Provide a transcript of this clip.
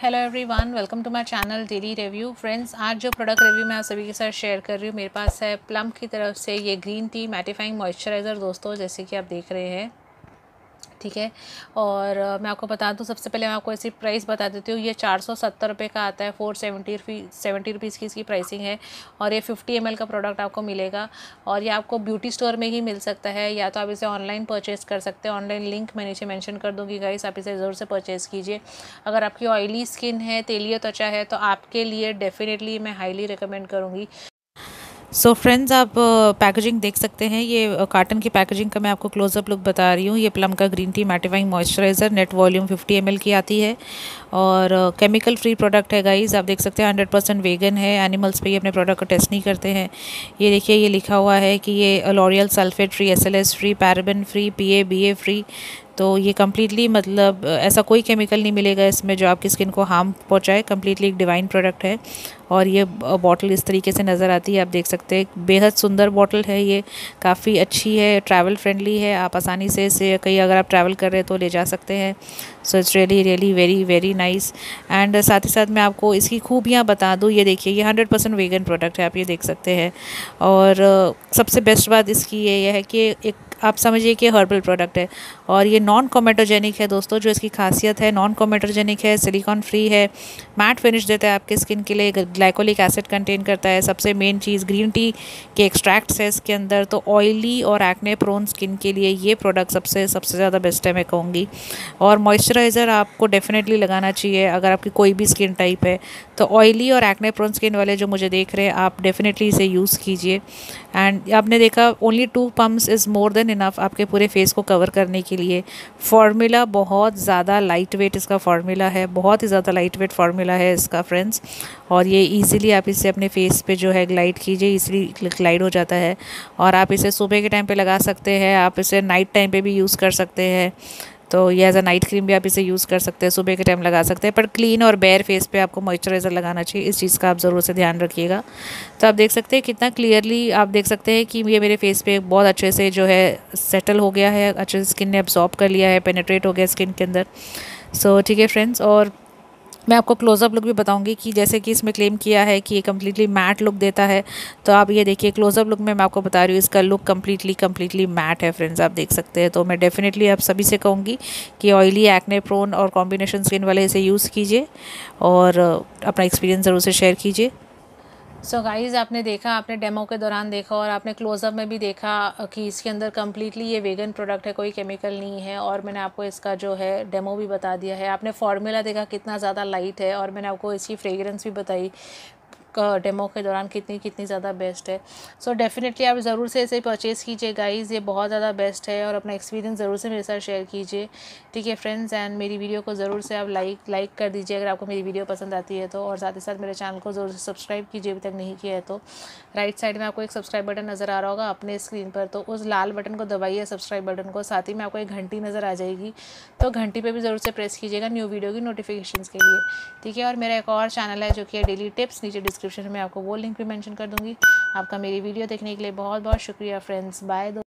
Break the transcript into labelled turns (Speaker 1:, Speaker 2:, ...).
Speaker 1: Hello everyone, welcome to my channel daily review. Friends, आज जो product review मैं आप सभी के साथ शेयर कर रही हूँ, मेरे पास है प्लम की तरफ से ये ग्रीन टी मैटिफाइंग मॉइस्चराइज़र दोस्तों, जैसे कि आप देख रहे हैं। ठीक है, और मैं आपको बता दूं, सबसे पहले मैं आपको इसकी प्राइस बता देती हूँ। ये 470 रुपये का आता है, 470 रुपीज़ की इसकी प्राइसिंग है। और ये 50 ml का प्रोडक्ट आपको मिलेगा और ये आपको ब्यूटी स्टोर में ही मिल सकता है, या तो आप इसे ऑनलाइन परचेज़ कर सकते हैं। ऑनलाइन लिंक मैं नीचे मेंशन कर दूँगी गाइस, आप इसे ज़रूर से परचेज़ कीजिए। अगर आपकी ऑयली स्किन है, तेलीय त्वचा है, तो आपके लिए डेफिनेटली मैं हाईली रिकमेंड करूँगी। सो फ्रेंड्स, आप पैकेजिंग देख सकते हैं। ये कार्टन की पैकेजिंग का मैं आपको क्लोजअप लुक बता रही हूँ। ये प्लम का green tea mattifying moisturiser net volume 50 ml की आती है और केमिकल फ्री प्रोडक्ट है गाइस। आप देख सकते हैं 100% वेगन है। एनिमल्स पे ये अपने प्रोडक्ट को टेस्ट नहीं करते हैं। ये देखिए, ये लिखा हुआ है कि ये L'Oreal sulphate free, SLS free, paraben free, PA BA free. तो ये कम्प्लीटली मतलब ऐसा कोई केमिकल नहीं मिलेगा इसमें जो आपकी स्किन को हार्म पहुंचाए। कम्प्लीटली एक डिवाइन प्रोडक्ट है। और ये बॉटल इस तरीके से नज़र आती है, आप देख सकते हैं। बेहद सुंदर बॉटल है ये, काफ़ी अच्छी है, ट्रैवल फ्रेंडली है। आप आसानी से इसे कहीं अगर आप ट्रैवल कर रहे हैं तो ले जा सकते हैं। So it's really really very very nice. And साथ ही साथ मैं आपको इसकी खूबियाँ बता दूँ। ये देखिए, ये 100% वेगन प्रोडक्ट है, आप ये देख सकते हैं। और सबसे बेस्ट बात इसकी ये है कि एक आप समझिए कि हर्बल प्रोडक्ट है और ये नॉन कोमेटोजेनिक है दोस्तों। जो इसकी खासियत है, नॉन कोमेटोजेनिक है, सिलिकॉन फ्री है, मैट फिनिश देता है आपके स्किन के लिए, ग्लाइकोलिक एसिड कंटेन करता है। सबसे मेन चीज़, ग्रीन टी के एक्सट्रैक्ट्स है इसके अंदर। तो ऑयली और एक्ने प्रोन स्किन के लिए ये प्रोडक्ट सबसे ज़्यादा बेस्ट है मैं कहूँगी। और मॉइस्चराइज़र आपको डेफिनेटली लगाना चाहिए अगर आपकी कोई भी स्किन टाइप है। तो ऑयली और एक्ने प्रोन स्किन वाले जो मुझे देख रहे हैं, आप डेफिनेटली इसे यूज़ कीजिए। एंड आपने देखा, only 2 pumps is more than enough आपके पूरे फेस को कवर करने के लिए। फार्मूला बहुत ज़्यादा लाइट वेट इसका फार्मूला है, बहुत ही ज़्यादा लाइट वेट फार्मूला है इसका फ्रेंड्स। और ये इजीली आप इसे अपने फेस पे जो है ग्लाइड कीजिए, इजीली ग्लाइड हो जाता है। और आप इसे सुबह के टाइम पे लगा सकते हैं, आप इसे नाइट टाइम पे भी यूज़ कर सकते हैं। तो ये एज अ नाइट क्रीम भी आप इसे यूज़ कर सकते हैं, सुबह के टाइम लगा सकते हैं। पर क्लीन और बेयर फेस पे आपको मॉइस्चराइज़र लगाना चाहिए, इस चीज़ का आप ज़रूर से ध्यान रखिएगा। तो आप देख सकते हैं कितना क्लियरली आप देख सकते हैं कि ये मेरे फेस पे बहुत अच्छे से जो है सेटल हो गया है, अच्छे से स्किन ने अब्जॉर्ब कर लिया है, पेनिट्रेट हो गया स्किन के अंदर। सो ठीक है फ्रेंड्स, और मैं आपको क्लोज़अप लुक भी बताऊंगी कि जैसे कि इसमें क्लेम किया है कि ये कम्प्लीटली मैट लुक देता है। तो आप ये देखिए, क्लोज़अप लुक में मैं आपको बता रही हूँ, इसका लुक कम्प्लीटली मैट है फ्रेंड्स, आप देख सकते हैं। तो मैं डेफिनेटली आप सभी से कहूँगी कि ऑयली, एक्ने प्रोन और कॉम्बिनेशन स्किन वाले इसे यूज़ कीजिए और अपना एक्सपीरियंस ज़रूर से शेयर कीजिए। सो गाइज़, आपने देखा, आपने डेमो के दौरान देखा और आपने क्लोज़अप में भी देखा कि इसके अंदर कम्प्लीटली ये वेगन प्रोडक्ट है, कोई केमिकल नहीं है। और मैंने आपको इसका जो है डेमो भी बता दिया है। आपने फार्मूला देखा कितना ज़्यादा लाइट है, और मैंने आपको इसकी फ्रेगरेंस भी बताई डेमो के दौरान कितनी ज़्यादा बेस्ट है। सो डेफिनेटली आप ज़रूर से इसे परचेज़ कीजिए गाइज़, ये बहुत ज़्यादा बेस्ट है। और अपना एक्सपीरियंस ज़रूर से मेरे साथ शेयर कीजिए, ठीक है फ्रेंड्स। एंड मेरी वीडियो को ज़रूर से आप लाइक कर दीजिए अगर आपको मेरी वीडियो पसंद आती है तो। और साथ ही साथ मेरे चैनल को ज़रूर से सब्सक्राइब कीजिए अभी तक नहीं किया है तो। राइट साइड में आपको एक सब्सक्राइब बटन नज़र आ रहा होगा अपने स्क्रीन पर, तो उस लाल बटन को दबाइए, सब्सक्राइब बटन को। साथ ही में आपको एक घंटी नज़र आ जाएगी, तो घंटी पे भी ज़रूर से प्रेस कीजिएगा न्यू वीडियो की नोटिफिकेशंस के लिए, ठीक है। और मेरा एक और चैनल है जो कि है डेली टिप्स, नीचे डिस्क्रिप्शन में आपको वो लिंक भी मेंशन कर दूंगी। आपका मेरी वीडियो देखने के लिए बहुत बहुत शुक्रिया फ्रेंड्स, बाय।